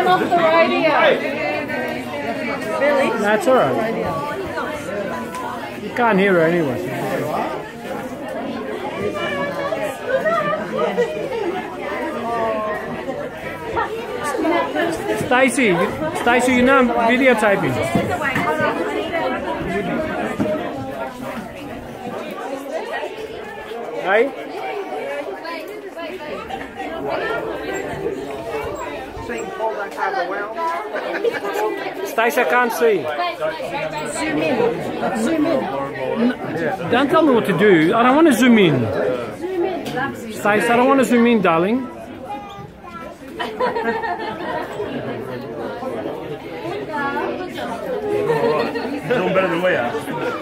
turn off the radio. Really? That's alright. You can't hear her anyway. Stacy, you're not videotaping. Hey? Stacy, I can't see. Zoom in. Zoom in. Don't tell me what to do. I don't want to zoom in. Zoom in. Stacy, I don't want to zoom in, darling. Doing better than we are.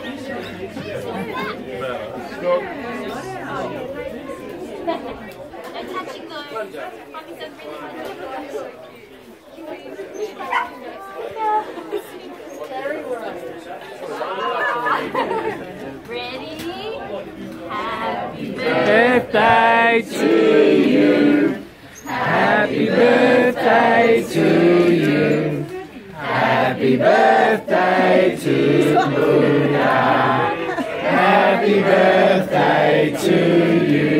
Ready? Happy Birthday to you. Happy birthday to you. Happy birthday to Buddha. Happy birthday to you.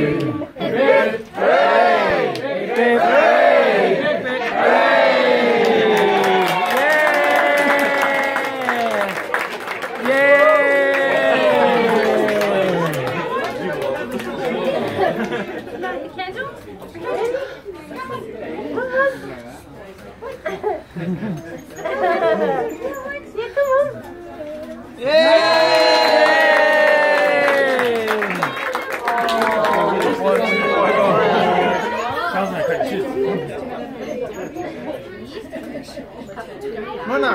Mana?